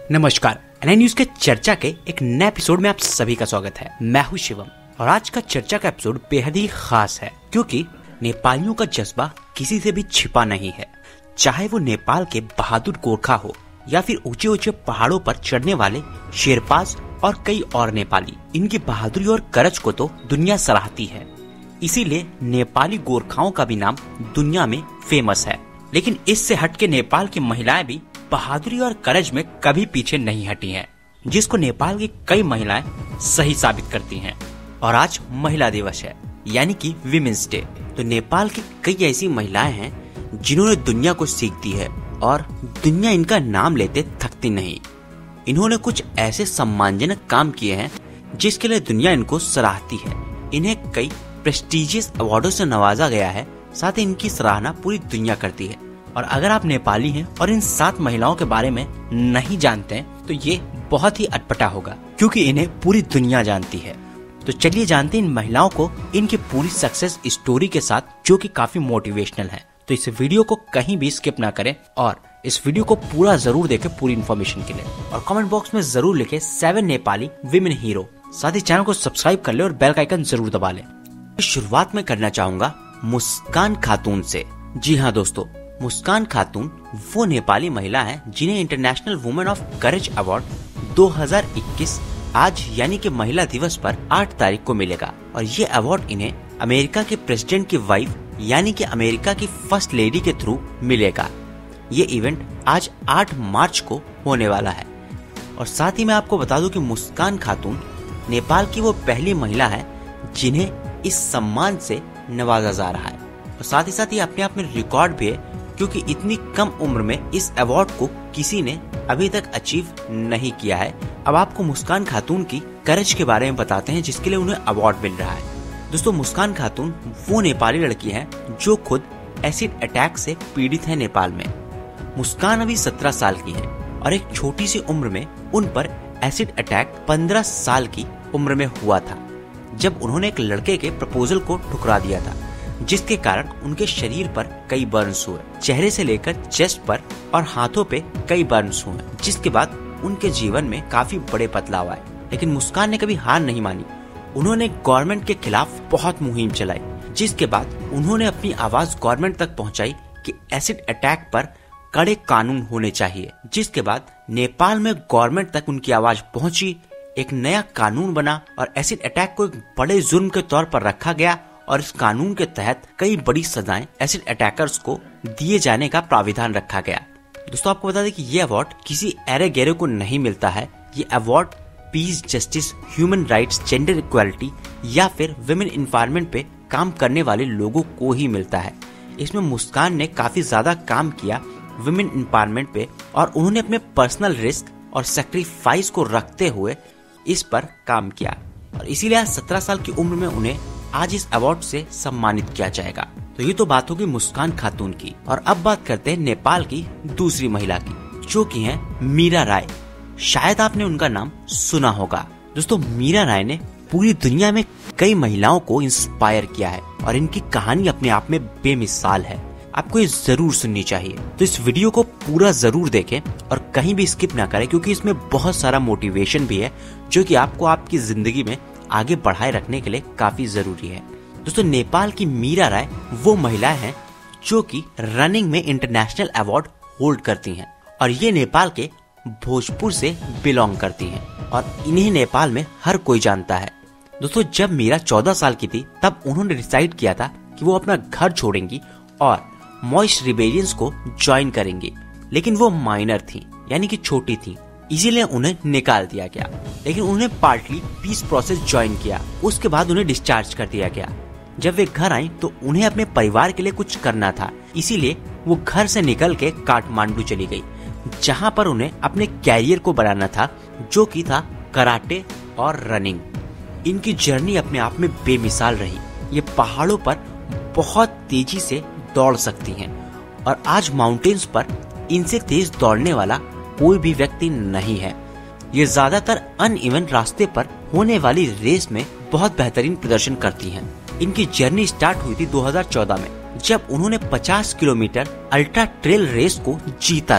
नमस्कार, NI news के चर्चा के एक नए एपिसोड में आप सभी का स्वागत है। मैं हूं शिवम और आज का चर्चा का एपिसोड बेहद ही खास है क्योंकि नेपालियों का जज्बा किसी से भी छिपा नहीं है। चाहे वो नेपाल के बहादुर गोरखा हो या फिर ऊंचे ऊंचे पहाड़ों पर चढ़ने वाले शेरपास और कई और नेपाली, इनकी बहादुरी और करज को तो दुनिया सराहती है। इसीलिए नेपाली गोरखाओं का भी नाम दुनिया में फेमस है। लेकिन इससे हटके नेपाल की महिलाएं भी बहादुरी और करज में कभी पीछे नहीं हटी हैं, जिसको नेपाल की कई महिलाएं सही साबित करती हैं। और आज महिला दिवस है, यानी कि विमेंस डे। तो नेपाल की कई ऐसी महिलाएं हैं जिन्होंने दुनिया को सीख दी है और दुनिया इनका नाम लेते थकती नहीं। इन्होंने कुछ ऐसे सम्मानजनक काम किए हैं जिसके लिए दुनिया इनको सराहती है। इन्हें कई प्रेस्टिजियस अवार्डों से नवाजा गया है, साथ ही इनकी सराहना पूरी दुनिया करती है। और अगर आप नेपाली हैं और इन 7 महिलाओं के बारे में नहीं जानते हैं तो ये बहुत ही अटपटा होगा, क्योंकि इन्हें पूरी दुनिया जानती है। तो चलिए जानते हैं इन महिलाओं को, इनकी पूरी सक्सेस स्टोरी के साथ, जो कि काफी मोटिवेशनल है। तो इस वीडियो को कहीं भी स्किप ना करें और इस वीडियो को पूरा जरूर देखें पूरी इन्फॉर्मेशन के लिए। और कमेंट बॉक्स में जरूर लिखे 7 नेपाली विमेन हीरो। साथ ही चैनल को सब्सक्राइब कर ले और बेल का आइकन जरूर दबा ले। शुरुआत में करना चाहूंगा मुस्कान खातून से। जी हाँ दोस्तों, मुस्कान खातून वो नेपाली महिला है जिन्हें international women of courage award 2021 आज यानी कि महिला दिवस पर 8 तारीख को मिलेगा। और ये अवार्ड इन्हें अमेरिका के प्रेसिडेंट की वाइफ यानी कि अमेरिका की फर्स्ट लेडी के थ्रू मिलेगा। ये इवेंट आज 8 मार्च को होने वाला है। और साथ ही मैं आपको बता दूं कि मुस्कान खातून नेपाल की वो पहली महिला है जिन्हें इस सम्मान से नवाजा जा रहा है। और साथ ही साथ ये अपने आप में रिकॉर्ड भी है, क्योंकि इतनी कम उम्र में इस अवार्ड को किसी ने अभी तक अचीव नहीं किया है। अब आपको मुस्कान खातून की करेज के बारे में बताते हैं जिसके लिए उन्हें अवार्ड मिल रहा है। दोस्तों, मुस्कान खातून वो नेपाली लड़की है जो खुद एसिड अटैक से पीड़ित है नेपाल में। मुस्कान अभी 17 साल की है और एक छोटी सी उम्र में उन पर एसिड अटैक 15 साल की उम्र में हुआ था, जब उन्होंने एक लड़के के प्रपोजल को ठुकरा दिया था, जिसके कारण उनके शरीर पर कई बर्न्स हुए, चेहरे से लेकर चेस्ट पर और हाथों पे कई बर्न्स हुए, जिसके बाद उनके जीवन में काफी बड़े बदलाव आए। लेकिन मुस्कान ने कभी हार नहीं मानी। उन्होंने गवर्नमेंट के खिलाफ बहुत मुहिम चलाई, जिसके बाद उन्होंने अपनी आवाज गवर्नमेंट तक पहुंचाई कि एसिड अटैक पर कड़े कानून होने चाहिए। जिसके बाद नेपाल में गवर्नमेंट तक उनकी आवाज पहुंची, एक नया कानून बना और एसिड अटैक को एक बड़े जुर्म के तौर पर रखा गया। और इस कानून के तहत कई बड़ी सजाएं एसिड अटैकर्स को दिए जाने का प्राविधान रखा गया। दोस्तों, आपको बता दें कि ये अवार्ड किसी एरे गैरे को नहीं मिलता है। ये award peace, justice, human rights, gender equality या फिर विमेन एनवायरनमेंट पे काम करने वाले लोगों को ही मिलता है। इसमें मुस्कान ने काफी ज्यादा काम किया विमेन एम्पावरमेंट पे और उन्होंने अपने पर्सनल रिस्क और सेक्रीफाइस को रखते हुए इस पर काम किया। और इसीलिए आज 17 साल की उम्र में उन्हें आज इस अवार्ड से सम्मानित किया जाएगा। तो ये तो बात होगी मुस्कान खातून की। और अब बात करते हैं नेपाल की दूसरी महिला की, जो की है मीरा राय। शायद आपने उनका नाम सुना होगा। दोस्तों, मीरा राय ने पूरी दुनिया में कई महिलाओं को इंस्पायर किया है और इनकी कहानी अपने आप में बेमिसाल है। आपको ये जरूर सुननी चाहिए। तो इस वीडियो को पूरा जरूर देखें और कहीं भी स्किप ना करें, क्योंकि इसमें बहुत सारा मोटिवेशन भी है जो कि आपको आपकी जिंदगी में आगे बढ़ाए रखने के लिए काफी जरूरी है। दोस्तों, नेपाल की मीरा राय वो महिला है जो कि रनिंग में इंटरनेशनल अवार्ड होल्ड करती हैं और ये नेपाल के भोजपुर से बिलोंग करती हैं और इन्हें नेपाल में हर कोई जानता है। दोस्तों, जब मीरा 14 साल की थी तब उन्होंने डिसाइड किया था कि वो अपना घर छोड़ेंगी और मॉइस्ट रिबेलियंस को ज्वाइन करेंगी। लेकिन वो माइनर थी, यानी कि छोटी थी, इसीलिए उन्हें निकाल दिया गया। लेकिन उन्हें पार्टली पीस प्रोसेस ज्वाइन किया। उसके बाद उन्हें डिस्चार्ज कर दिया गया। जब वे घर आई तो उन्हें अपने परिवार के लिए कुछ करना था, इसीलिए वो घर से निकल के काठमांडू चली गई, जहां पर उन्हें अपने कैरियर को बनाना था, जो कि था कराटे और रनिंग। इनकी जर्नी अपने आप में बेमिसाल रही। ये पहाड़ों पर बहुत तेजी से दौड़ सकती हैं और आज माउंटेन्स पर इनसे तेज दौड़ने वाला कोई भी व्यक्ति नहीं है। ये ज्यादातर अनइवन रास्ते पर होने वाली रेस में बहुत बेहतरीन प्रदर्शन करती हैं। इनकी जर्नी स्टार्ट हुई थी 2014 में, जब उन्होंने 50 किलोमीटर अल्ट्रा ट्रेल रेस को जीता था।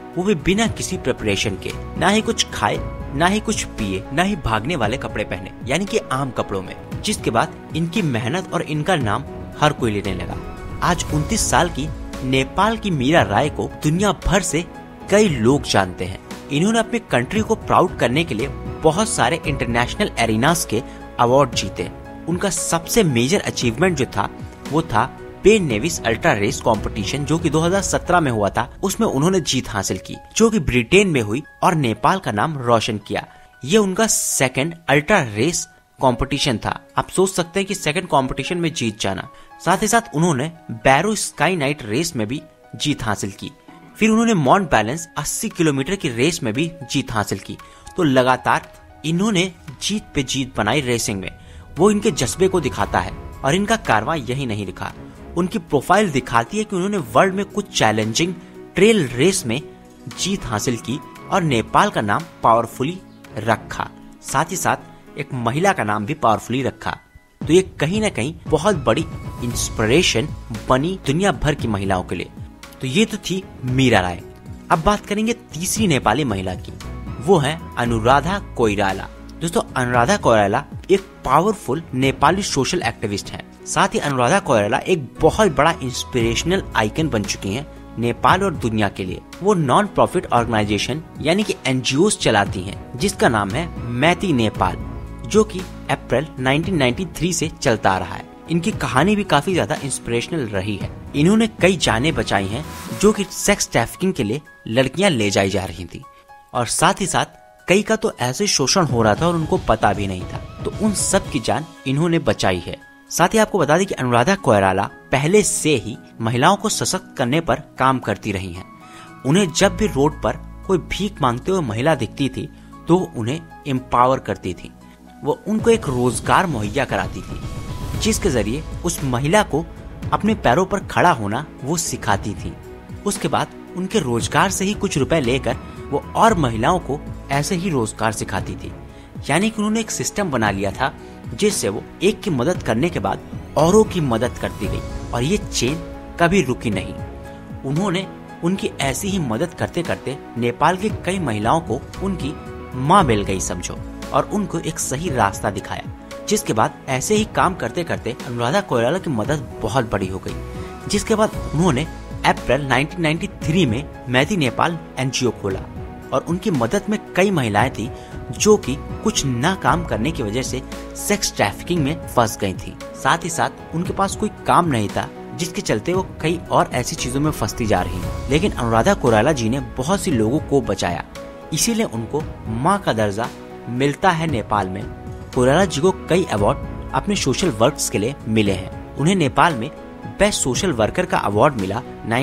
वो भी बिना किसी प्रिपरेशन के, ना ही कुछ खाए, ना ही कुछ पिए, ना ही भागने वाले कपड़े पहने, यानी कि आम कपड़ों में। जिसके बाद इनकी मेहनत और इनका नाम हर कोई लेने लगा। आज 29 साल की नेपाल की मीरा राय को दुनिया भर से कई लोग जानते हैं। इन्होंने अपने कंट्री को प्राउड करने के लिए बहुत सारे इंटरनेशनल एरिनास के अवार्ड जीते। उनका सबसे मेजर अचीवमेंट जो था वो था Ben Nevis ultra race competition, जो कि 2017 में हुआ था। उसमें उन्होंने जीत हासिल की, जो कि ब्रिटेन में हुई और नेपाल का नाम रोशन किया। ये उनका सेकंड अल्ट्रा रेस कंपटीशन था। आप सोच सकते हैं कि सेकंड कंपटीशन में जीत जाना। साथ ही साथ उन्होंने बैरो स्काई नाइट रेस में भी जीत हासिल की। फिर उन्होंने माउंट बैलेंस 80 किलोमीटर की रेस में भी जीत हासिल की। तो लगातार इन्होंने जीत पे जीत बनाई रेसिंग में। वो इनके जज्बे को दिखाता है और इनका कारवां यही नहीं लिखा। उनकी प्रोफाइल दिखाती है कि उन्होंने वर्ल्ड में कुछ चैलेंजिंग ट्रेल रेस में जीत हासिल की और नेपाल का नाम पावरफुली रखा। साथ ही साथ एक महिला का नाम भी पावरफुली रखा। तो ये कहीं ना कहीं बहुत बड़ी इंस्पिरेशन बनी दुनिया भर की महिलाओं के लिए। तो ये तो थी मीरा राय। अब बात करेंगे तीसरी नेपाली महिला की, वो है अनुराधा कोइराला। दोस्तों, अनुराधा कोइराला एक पावरफुल नेपाली सोशल एक्टिविस्ट हैं। साथ ही अनुराधा कोइराला एक बहुत बड़ा इंस्पिरेशनल आइकन बन चुकी हैं नेपाल और दुनिया के लिए। वो नॉन प्रॉफिट ऑर्गेनाइजेशन यानी कि एनजीओस चलाती हैं, जिसका नाम है मैती नेपाल, जो कि अप्रैल 1993 से चलता आ रहा है। इनकी कहानी भी काफी ज्यादा इंस्पिरेशनल रही है। इन्होंने कई जानें बचाई हैं जो कि सेक्स ट्रैफिकिंग के लिए लड़कियां ले जाई जा रही थी, और साथ ही साथ कई का तो ऐसे शोषण हो रहा था और उनको पता भी नहीं था। तो उन सब की जान इन्होंने बचाई है। साथ ही आपको बता दें कि अनुराधा कोइराला पहले से ही महिलाओं को सशक्त करने पर काम करती रही हैं। उन्हें जब भी रोड पर कोई भीख मांगते हुए महिला दिखती थी तो उन्हें एम्पावर करती थी। वो उनको एक रोजगार मुहैया कराती थी, जिसके जरिए उस महिला को अपने पैरों पर खड़ा होना वो सिखाती थी। उसके बाद उनके रोजगार से ही कुछ रुपए लेकर वो और महिलाओं को ऐसे ही रोजगार सिखाती थी। यानी कि उन्होंने एक सिस्टम बना लिया था जिससे वो एक की मदद करने के बाद औरों की मदद करती गई, और ये चेन कभी रुकी नहीं। उन्होंने उनकी ऐसी ही मदद करते करते नेपाल की कई महिलाओं को उनकी माँ मिल गई समझो, और उनको एक सही रास्ता दिखाया। जिसके बाद ऐसे ही काम करते करते अनुराधा कोइराला की मदद बहुत बड़ी हो गई। जिसके बाद उन्होंने अप्रैल 1993 में मैती नेपाल एनजीओ खोला, और उनकी मदद में कई महिलाएं थी जो कि कुछ ना काम करने की वजह से सेक्स ट्रैफिकिंग में फंस गई थी। साथ ही साथ उनके पास कोई काम नहीं था, जिसके चलते वो कई और ऐसी चीजों में फंसती जा रही। लेकिन अनुराधा कोइराला जी ने बहुत सी लोगों को बचाया, इसीलिए उनको माँ का दर्जा मिलता है नेपाल में। कोइराला जी को कई अवार्ड अपने सोशल वर्क्स के लिए मिले हैं। उन्हें नेपाल में बेस्ट सोशल वर्कर का अवार्ड मिला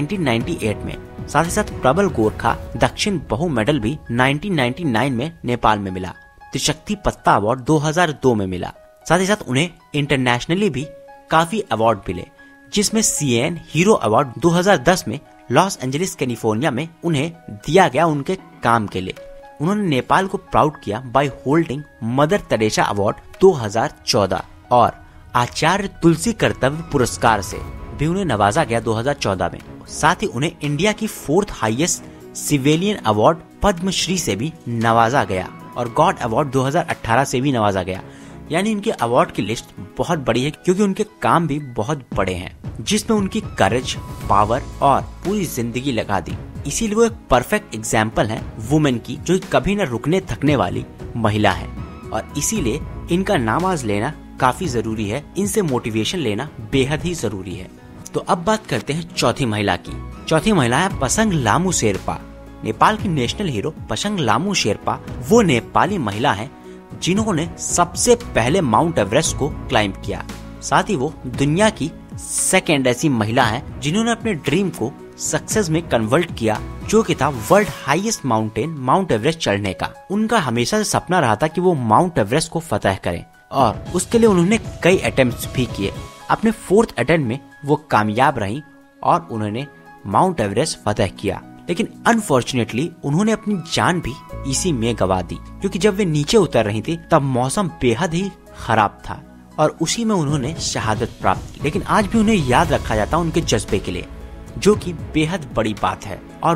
1998 में। साथ ही साथ प्रबल गोरखा दक्षिण बहु मेडल भी 1999 में नेपाल में मिला। त्रिशक्ति पत्ता अवार्ड 2002 में मिला। साथ ही साथ उन्हें इंटरनेशनली भी काफी अवार्ड मिले, जिसमें CNN हीरो अवार्ड 2010 में लॉस एंजलिस कैलिफोर्निया में उन्हें दिया गया उनके काम के लिए। उन्होंने नेपाल को प्राउड किया by holding Mother Teresa award 2014, और आचार्य तुलसी कर्तव्य पुरस्कार से भी उन्हें नवाजा गया 2014 में। साथ ही उन्हें इंडिया की 4th highest civilian award Padmashri से भी नवाजा गया, और गॉड अवार्ड 2018 से भी नवाजा गया। यानी इनके अवार्ड की लिस्ट बहुत बड़ी है, क्योंकि उनके काम भी बहुत बड़े हैं, जिसमें उनकी करेज, पावर और पूरी जिंदगी लगा दी। इसीलिए वो एक परफेक्ट एग्जाम्पल है वुमेन की, जो कभी न रुकने थकने वाली महिला है, और इसीलिए इनका नाम आज लेना काफी जरूरी है। इनसे मोटिवेशन लेना बेहद ही जरूरी है। तो अब बात करते हैं चौथी महिला की। चौथी महिला है पसंग लामू शेरपा। नेपाल की नेशनल हीरो पसंग लामू शेरपा वो नेपाली महिला है जिन्होंने सबसे पहले माउंट एवरेस्ट को क्लाइंब किया। साथ ही वो दुनिया की सेकेंड ऐसी महिला है जिन्होंने अपने ड्रीम को सक्सेस में कन्वर्ट किया, जो कि था world highest mountain Mount Everest चढ़ने का। उनका हमेशा से सपना रहा था कि वो माउंट एवरेस्ट को फतह करें, और उसके लिए उन्होंने कई अटेम्प्ट्स भी किए। अपने 4th अटेम्प्ट में वो कामयाब रही और उन्होंने माउंट एवरेस्ट फतह किया। लेकिन अनफॉर्चुनेटली उन्होंने अपनी जान भी इसी में गवा दी, क्योंकि जब वे नीचे उतर रही थी तब मौसम बेहद ही खराब था, और उसी में उन्होंने शहादत प्राप्त की। लेकिन आज भी उन्हें याद रखा जाता है उनके जज्बे के लिए, जो कि बेहद बड़ी बात है, और वो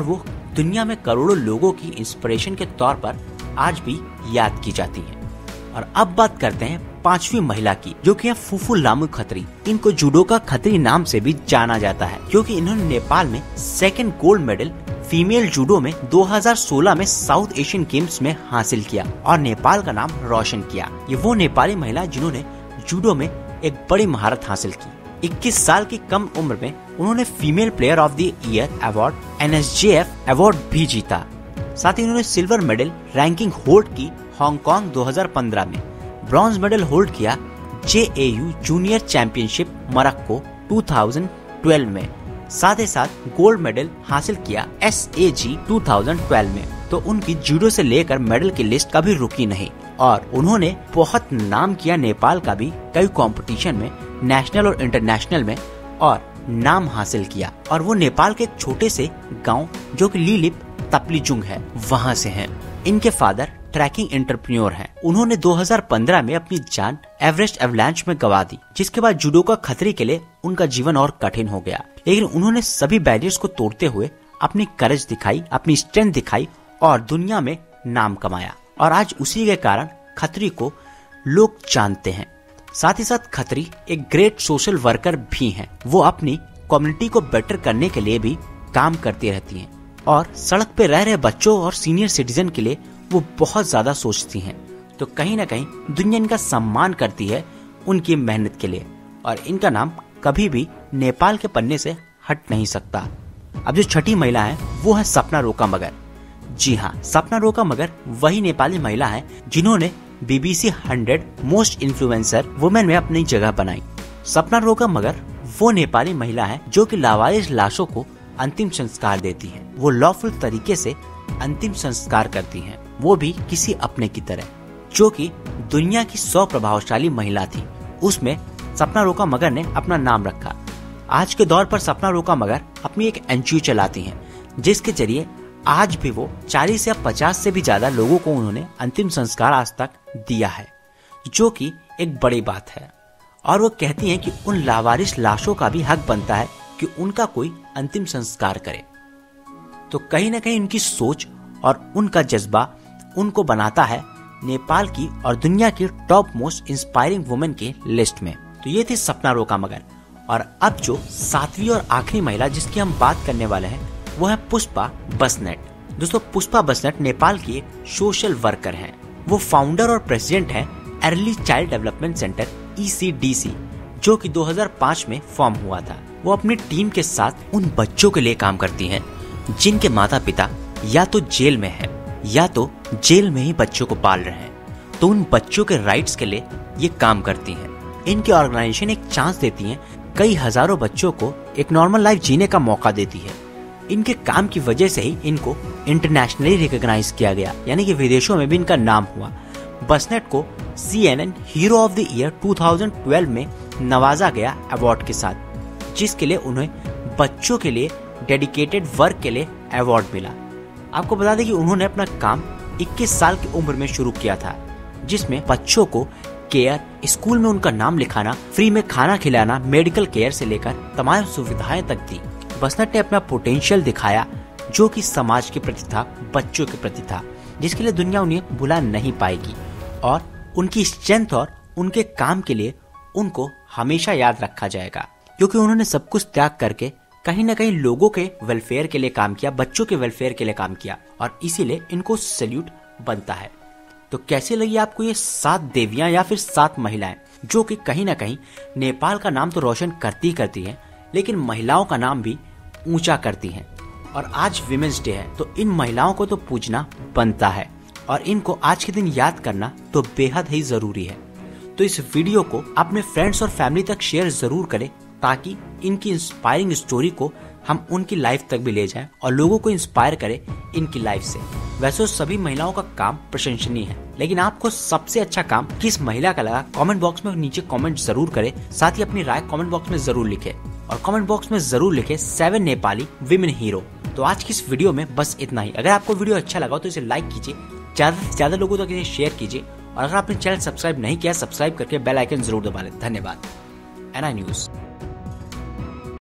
दुनिया में करोड़ों लोगों की इंस्पिरेशन के तौर पर आज भी याद की जाती हैं। और अब बात करते हैं 5वीं महिला की, जो कि है फुफुलामु खत्री। इनको जुडोका खत्री नाम से भी जाना जाता है, क्योंकि इन्होंने नेपाल में 2nd gold medal female judo में 2016 में साउथ एशियन गेम्स में हासिल किया और नेपाल का नाम रोशन किया। ये वो नेपाली महिला जिन्होंने जूडो में एक बड़ी महारत हासिल की। 21 साल की कम उम्र में उन्होंने female player of the year award NSJF award भी जीता। साथ ही उन्होंने सिल्वर मेडल रैंकिंग होल्ड की हांगकांग 2015 में, ब्रॉन्ज मेडल होल्ड किया JAU जूनियर चैंपियनशिप मोरक्को 2012 में, साथ ही साथ गोल्ड मेडल हासिल किया SAG 2012 में। तो उनकी जूडो से लेकर मेडल की लिस्ट कभी रुकी नहीं और उन्होंने बहुत नाम किया नेपाल का भी कई कंपटीशन में, नेशनल और इंटरनेशनल में, और नाम हासिल किया। और वो नेपाल के एक छोटे से गांव जो कि लिलिप तप्लीजुंग है, वहां से हैं। इनके फादर ट्रैकिंग एंटरप्रेन्योर हैं। उन्होंने 2015 में अपनी जान एवरेस्ट एवलांच में गंवा दी, जिसके बाद जुडोका खत्री के लिए उनका जीवन और कठिन हो गया। लेकिन उन्होंने सभी बैरियर्स को तोड़ते हुए अपनी करेज दिखाई, अपनी स्ट्रेंथ दिखाई और दुनिया में नाम कमाया। और आज उसी के कारण खत्री को लोग जानते हैं। साथ ही साथ खत्री एक ग्रेट सोशल वर्कर भी हैं। वो अपनी कम्युनिटी को बेटर करने के लिए भी काम करती रहती हैं और सड़क पे रह रहे बच्चों और सीनियर सिटीजन के लिए वो बहुत ज्यादा सोचती हैं। तो कहीं ना कहीं दुनिया इनका सम्मान करती है उनकी मेहनत के लिए और इनका नाम कभी भी नेपाल के पन्ने से हट नहीं सकता। अब जो छठी महिला है वो है सपना रोका मगर। जी हाँ, सपना रोका मगर वही नेपाली महिला है जिन्होंने BBC 100 मोस्ट इन्फ्लुएंसर वुमेन में अपनी जगह बनाई। सपना रोका मगर वो नेपाली महिला है जो कि लावारिस लाशों को अंतिम संस्कार देती है। वो लॉफुल तरीके से अंतिम संस्कार करती हैं, वो भी किसी अपने की तरह, जो कि दुनिया की 100 प्रभावशाली महिला थी। उसमें सपना रोका मगर ने अपना नाम रखा। आज के दौर पर सपना रोका मगर अपनी एक NGO चलाती हैं, जिसके जरिए आज भी वो 40 या 50 से भी ज्यादा लोगों को उन्होंने अंतिम संस्कार आज तक दिया है, जो कि एक बड़ी बात है। और वो कहती हैं कि उन लावारिस लाशों का भी हक बनता है कि उनका कोई अंतिम संस्कार करे। तो कहीं ना कहीं उनकी सोच और उनका जज्बा उनको बनाता है नेपाल की और दुनिया की टॉप मोस्ट इंस्पायरिंग वुमेन के लिस्ट में। तो ये थी सपना रोका मगर। और अब जो 7वीं और आखिरी महिला जिसकी हम बात करने वाले हैं वो है पुष्पा बसनेट। दोस्तों, पुष्पा बसनेट नेपाल की एक सोशल वर्कर हैं। वो फाउंडर और प्रेसिडेंट हैं early child development centre ECDC, जो कि 2005 में फॉर्म हुआ था। वो अपनी टीम के साथ उन बच्चों के लिए काम करती हैं जिनके माता पिता या तो जेल में हैं या तो जेल में ही बच्चों को पाल रहे हैं। तो उन बच्चों के राइट्स के लिए ये काम करती हैं। इनकी ऑर्गेनाइजेशन एक चांस देती है, कई हजारों बच्चों को एक नॉर्मल लाइफ जीने का मौका देती है। इनके काम की वजह से ही इनको इंटरनेशनली रिकॉग्नाइज किया गया, यानी कि विदेशों में भी इनका नाम हुआ। बसनेट को CNN hero of the year 2012 में नवाजा गया अवार्ड के साथ, जिसके लिए उन्हें बच्चों के लिए डेडिकेटेड वर्क के लिए अवार्ड मिला। आपको बता दें कि उन्होंने अपना काम 21 साल की उम्र में शुरू किया था, जिसमें बच्चों को केयर, स्कूल में उनका नाम लिखाना, फ्री में खाना खिलाना, मेडिकल केयर से लेकर तमाम सुविधाएं तक दी। बसनेट ने अपना पोटेंशियल दिखाया, जो कि समाज के प्रति था, बच्चों के प्रति था, जिसके लिए दुनिया उन्हें भुला नहीं पाएगी। और उनकी स्ट्रेंथ और उनके काम के लिए उनको हमेशा याद रखा जाएगा, क्योंकि उन्होंने सब कुछ त्याग करके कहीं ना कहीं लोगों के वेलफेयर के लिए काम किया, बच्चों के वेलफेयर के लिए काम किया, और इसीलिए इनको सैल्यूट बनता है। तो कैसे लगी आपको ये 7 देवियां या फिर 7 महिलाएं, जो कि कहीं ना कहीं नेपाल का नाम तो रोशन करती करती हैं, लेकिन महिलाओं का नाम भी ऊंचा करती हैं। और आज विमेंस डे है, तो इन महिलाओं को तो पूजना बनता है और इनको आज के दिन याद करना तो बेहद ही जरूरी है। तो इस वीडियो को अपने फ्रेंड्स और फैमिली तक शेयर जरूर करें, ताकि इनकी इंस्पायरिंग स्टोरी को हम उनकी लाइफ तक भी ले जाएं और लोगों को इंस्पायर करें इनकी लाइफ से। वैसे सभी महिलाओं का काम प्रशंसनीय है, लेकिन आपको सबसे अच्छा काम किस महिला का लगा कमेंट बॉक्स में नीचे कमेंट जरूर करें। साथ ही अपनी राय कमेंट बॉक्स में जरूर लिखें और कमेंट बॉक्स में जरूर लिखें 7 नेपाली विमेन हीरो। तो आज की इस वीडियो में बस इतना ही। अगर आपको वीडियो अच्छा लगा तो इसे लाइक कीजिए, ज्यादा से ज्यादा लोगों तक इसे शेयर कीजिए, और अगर आपने चैनल सब्सक्राइब नहीं किया, सब्सक्राइब करके बेल आइकन जरूर दबा लें। धन्यवाद। NI news.